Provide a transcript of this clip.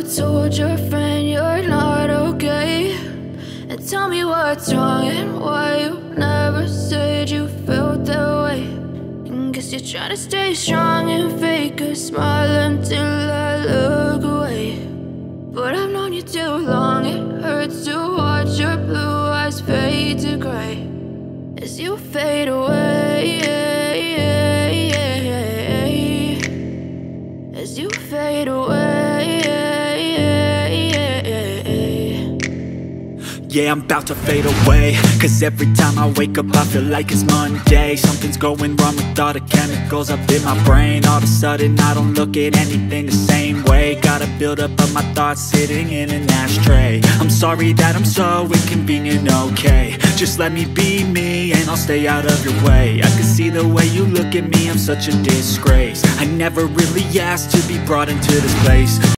told your friend you're not okay? And tell me what's wrong and why you never said you felt that way. And guess you're trying to stay strong and fake a smile until I look away. But I've known you too long, it hurts to watch your blue eyes fade to gray as you fade away, as you fade away. Yeah, I'm about to fade away, cause every time I wake up I feel like it's Monday. Something's going wrong with all the chemicals up in my brain. All of a sudden I don't look at anything the same way. Gotta build up of my thoughts sitting in an ashtray. I'm sorry that I'm so inconvenient, okay? Just let me be me and I'll stay out of your way. I can see the way you look at me, I'm such a disgrace. I never really asked to be brought into this place.